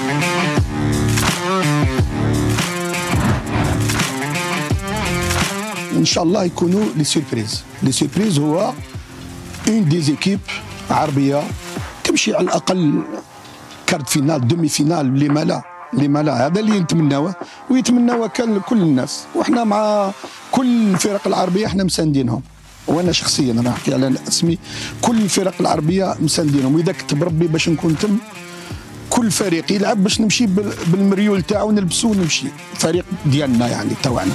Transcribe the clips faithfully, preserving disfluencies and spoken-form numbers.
ان شاء الله يكونوا لي سيربريز. لي سيربريز هو اون دي زيكيب عربيه تمشي على الاقل كارت فينال دومي فينال، لما لا لما لا. هذا اللي نتمناوه ويتمناوه كان كل الناس، وحنا مع كل الفرق العربيه احنا مساندينهم. وانا شخصيا انا نحكي على اسمي، كل الفرق العربيه مساندينهم، واذا كتب ربي باش نكون تم كل فريق يلعب باش نمشي بالمريول تاعو نلبسو ونمشي فريق ديالنا يعني تاعنا.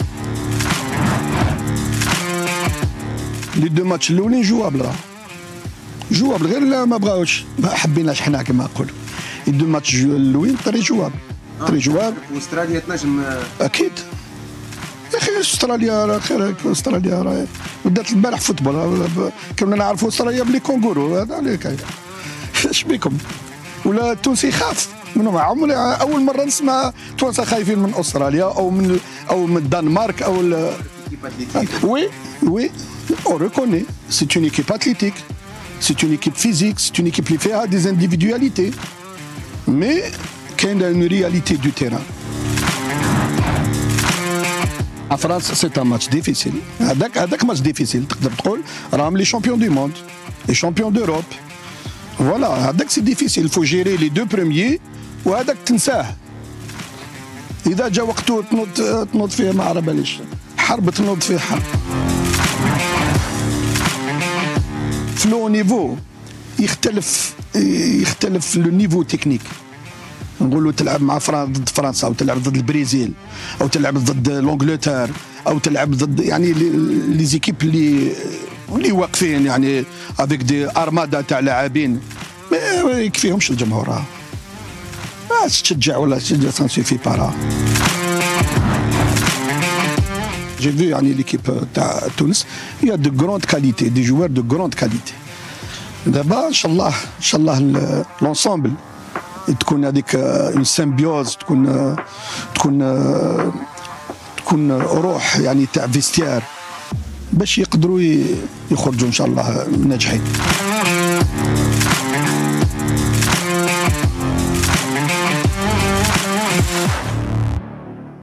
لي دو ماتش الاولين جوابل راه جوابل، غير لا ما بغاوش ما حبيناش حنا كما نقولوا. لي دو ماتش الاولين طري جواب طري جواب. واستراليا تنجم اكيد يا اخي. استراليا راه خير، استراليا راه بدات البارح فوتبول، كنا نعرفوا استراليا بلي كونغورو. هذا عليك اش بيكم؟ ولا التونسي يخاف منهم. عمري اول مره نسمع توانسه خايفين من استراليا او من او من الدنمارك او ال... وي وي اون ريكوني سي اون ايكيب اتليتيك، سي اون ايكيب فيزيك، سي اون ايكيب اللي فيها دي انديفيدواليتي، مي كاين اون رياليتي دو تيران. فرنسا سي ان ماتش ديفيسيل، هذاك هذاك ماتش ديفيسيل تقدر تقول راهم لي شامبيون دو موند لي شامبيون دوروب. فوالا هذاك سي ديفيسيل، فو جيري لي دو بروميي وهذاك تنساه. اذا جا وقته تنوض تنوض فيه ما على باليش، حرب تنوض فيه حرب. في لو نيفو يختلف يختلف لو نيفو تكنيك. نقولوا تلعب مع فرنسا ضد فرنسا، او تلعب ضد البرازيل، او تلعب ضد لونجلتير، او تلعب ضد يعني لي زيكيب اللي اللي واقفين يعني افيك دي ارمادا تاع لاعبين ما يكفيهمش الجمهور. راه ما تشجع ولا تشجع سان سوفي با. راه جي في يعني ليكيب تاع تونس هي دو غروند كاليتي، دي جوار دو غروند كاليتي. دابا ان شاء الله ان شاء الله لونسومبل تكون هذيك اون سيمبيوز، تكون تكون تكون روح يعني تاع فيستيار باش يقدروا يخرجوا ان شاء الله ناجحين.